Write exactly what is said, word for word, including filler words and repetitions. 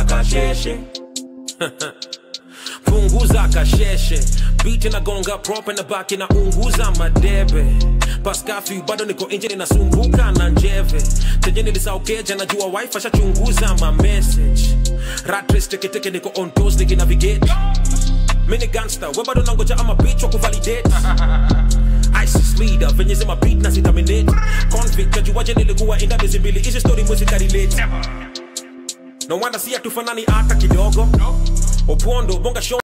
kasheshe. Punguza kasheshe. Beat na gonga prop na baki na unguza madebe. Paskafi bado niko nje ninasumbuka na njeve. Teje nilisaukeja najua wifi shachunguza ma message. Rat race teke teke niko on toes niki navigate. Mini gangster we bado nangoja ama bitch wa kuvalidate. ISIS leader venye zima beat na sitaminate. Convict kajuwaje nilikuwa inda miezi mbili. Ishi story mwezi karelate. No wonder siya tufanani ata kidogo. Opondo bonga show